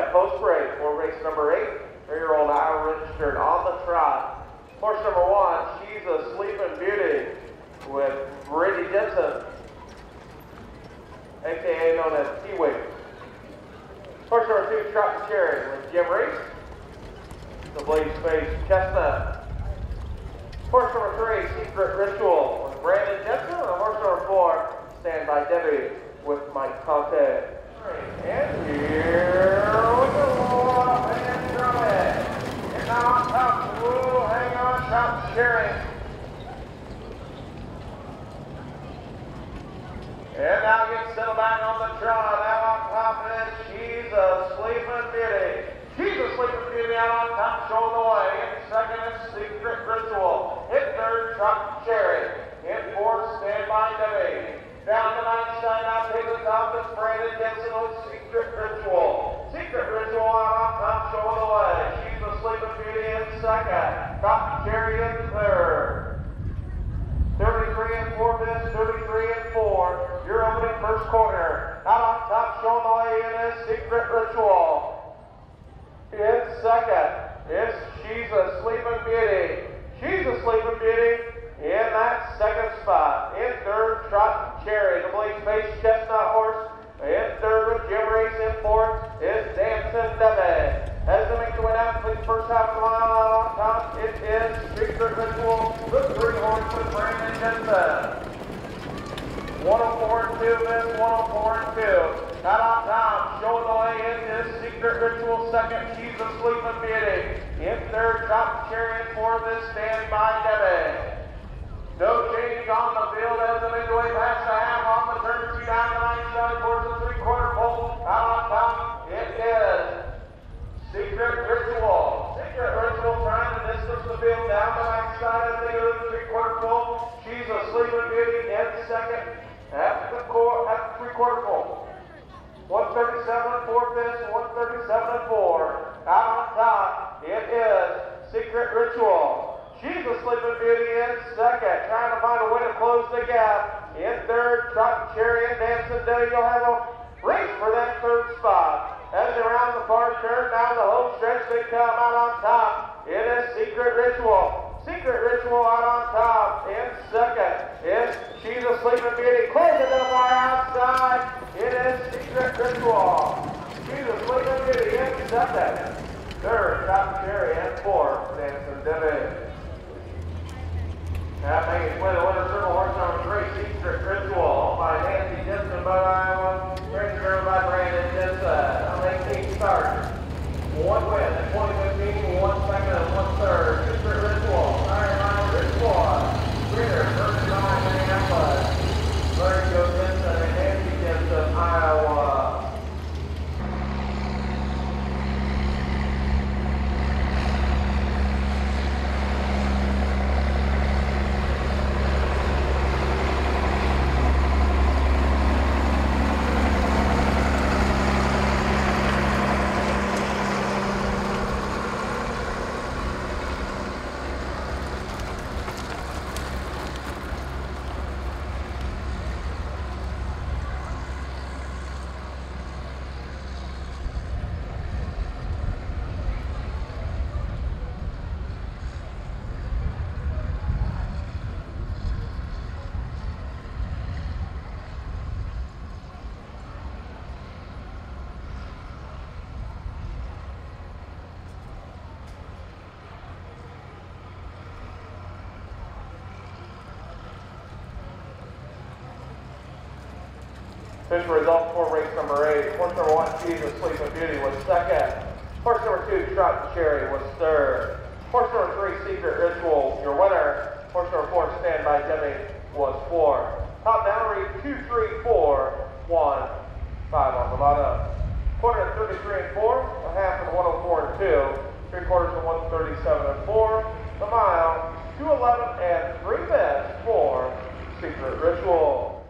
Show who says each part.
Speaker 1: And post-race for race number 8, 3-year-old Iowa registered on the trot. Horse number 1, She's a Sleeping Beauty with Brittany Denson, aka known as Kiwi. Horse number 2, Trot Cherry with Jim Reese, the Blaze Face Chestnut. Horse number 3, Secret Ritual with Brandon Jensen. And horse number 4, Stand by Debbie with Mike Conte. And here we go, up and drum it. And now on top, ooh, hang on, Trot Cherry. And now gets settled back on the trot. Now on top is She's a Sleeping Beauty. She's a Sleeping Beauty out on top, showing the way. In second is Secret Ritual. In third, Trot Cherry. In fourth, Stand by Debbie. Down the ninth side, now taking the top is Brandon Jensen with Secret Ritual. Secret Ritual out on top, showing the way. She's a Sleeping Beauty in second. Trot Cherry in third. 33 and 4 minutes, 33 and 4. You're opening first corner. Out on top, showing the way in is Secret Ritual. In second is She's a Sleeping Beauty. She's a Sleeping Beauty in that second spot. In third, Trot Cherry, the Blaze Face Chestnut horse. In third with Jim Reese. In fourth is Dancing Debbie. As they make the way down to the first half of the mile out on top, it is Secret Ritual, the 3 horse with Brandon Jensen. 104 and 2, miss 104 and 2. Out on top, showing the way in is Secret Ritual second, She's a Sleeping Beauty. In third, Trot Cherry. In fourth is Stand by Debbie. No change on the field as they make the way past the half on the turn 2 down the 9 side towards the 3/4 pole. Out on top, it is Secret Ritual. Secret Ritual trying to distance the field down the right side as they go to the 3/4 pole. She's a Sleeping Beauty in second at the 3/4 pole. 137 and 4 fifths, 137 and 4. Out on top, it is Secret Ritual. She's a Sleeping Beauty in second, trying to find a way to close the gap. In third, Trot Cherry and Dancing Debbie. You'll have a race for that third spot. As they round the far turn, down the home stretch, they come out on top. It is Secret Ritual. Secret Ritual out on top. In second is She's a Sleeping Beauty. Closing the far outside. It is Secret Ritual. She's a Sleeping Beauty in second. Third, Trot Cherry. And fourth, Dancing Debbie. That makes its way to the winner's circle, horse number 3, Secret Ritual, by Nancy Jensen, by Iowa, registered by Brandon Jensen. That'll make 8 starts. 1 win in 2015, 1 second and 1 third. Secret Ritual, Iron Mile Ritual. Winner, first time Minneapolis. Larry Joe Jensen and Nancy Jensen, Iowa. Official results for race number 8. Horse number 1, She's a Sleeping Beauty, was second. Horse number 2, Trot Cherry, was third. Horse number 3, Secret Ritual, your winner. Horse number 4, Stand by Debbie, was fourth. Top down read 2, 3, 4, 1, 5 on the bottom. Quarter at 33 and 4, a half at 104 and 2, 3/4 at 137 and 4. The mile, 211 and 3 minutes for Secret Ritual.